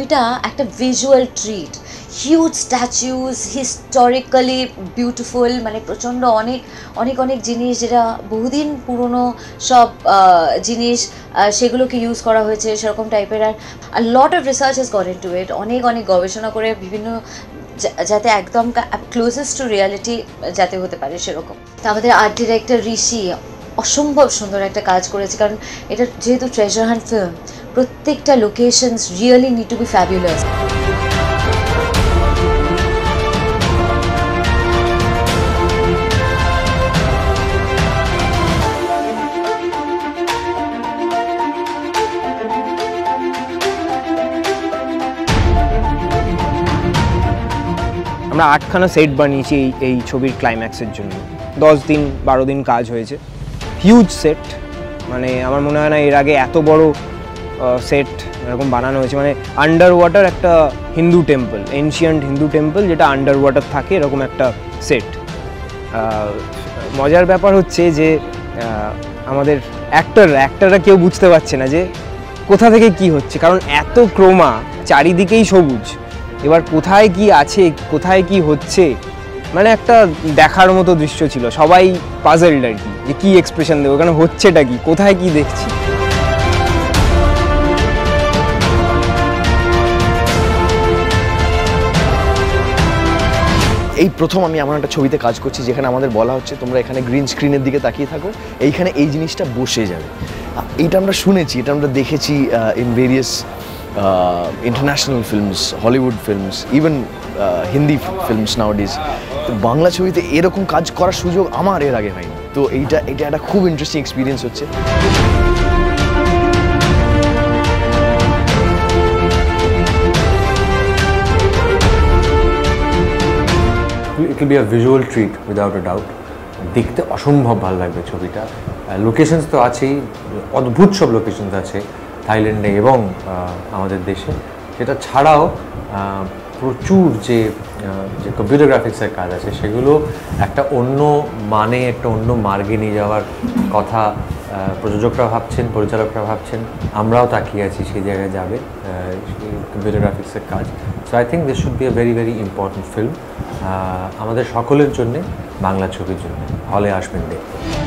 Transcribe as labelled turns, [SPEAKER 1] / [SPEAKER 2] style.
[SPEAKER 1] ছবিটা একটা visual treat, huge statues, historically beautiful, মানে প্রচণ্ড অনেক অনেক অনেক জিনিস যেটা বহুদিন পুরনো সব জিনিস সেগুলোকে ইউজ করা হয়েছে সেরকম টাইপের। আর lot of research has got into it, অনেক অনেক গবেষণা করে বিভিন্ন যাতে একদম ক্লোজেস্ট টু রিয়ালিটি যাতে হতে পারে সেরকম। তো আমাদের আর্ট ডিরেক্টর ঋষি অসম্ভব সুন্দর একটা কাজ করেছে, কারণ এটা যেহেতু ট্রেজার হান্ট ফিল্ম, প্রত্যেকটা locations really need to be fabulous.
[SPEAKER 2] আমরা 8খানা সেট বানিয়েছি এই ছবির ক্লাইম্যাক্সের জন্য। 10 দিন 12 দিন কাজ হয়েছে, হিউজ সেট। মানে আমার মনে হয় না এর আগে এত বড় সেট এরকম বানানো হয়েছে। মানে আন্ডার ওয়াটার একটা Hindu temple, ancient Hindu temple যেটা আন্ডার ওয়াটার থাকে, এরকম একটা সেট। মজার ব্যাপার হচ্ছে যে আমাদের অ্যাক্টররা কেউ বুঝতে পারছে না যে কোথা থেকে কি হচ্ছে, কারণ এত ক্রোমা, চারিদিকেই সবুজ। এবার কোথায় কি আছে, কোথায় কি হচ্ছে, মানে একটা দেখার মতো দৃশ্য ছিল। সবাই পাজলড আর কি, যে কী এক্সপ্রেশন দেবো, কারণ হচ্ছেটা কি, কোথায় কি দেখছি।
[SPEAKER 3] এই প্রথম আমি এমন একটা ছবিতে কাজ করছি যেখানে আমাদের বলা হচ্ছে তোমরা এখানে গ্রিন স্ক্রিনের দিকে তাকিয়ে থাকো, এইখানে এই জিনিসটা বসে যাবে। এইটা আমরা শুনেছি, এটা আমরা দেখেছি in various international films, Hollywood films, even Hindi films nowadays. তো বাংলা ছবিতে এরকম কাজ করার সুযোগ আমার এর আগে হয়নি। তো এটা একটা খুব ইন্টারেস্টিং এক্সপিরিয়েন্স হচ্ছে।
[SPEAKER 4] It will be a visual treat without a doubt. দেখতে অসম্ভব ভালো লাগবে ছবিটা। লোকেশনস তো আছেই, অদ্ভুত সব লোকেশনস আছে থাইল্যান্ডে এবং আমাদের দেশে। সেটা ছাড়াও প্রচুর যে কম্পিউটার গ্রাফিক্সের কাজ আছে সেগুলো একটা অন্য মানে, একটা অন্য মার্গে নিয়ে যাওয়ার কথা প্রযোজকরা ভাবছেন, পরিচালকরা ভাবছেন, আমরাও তাকিয়ে আছি সেই জায়গায় যাবে কম্পিউটার গ্রাফিক্সের কাজ। So I think this should be a very very important film আমাদের সকলের জন্যে, বাংলা ছবির জন্য। হলে আসবেন দেখতে।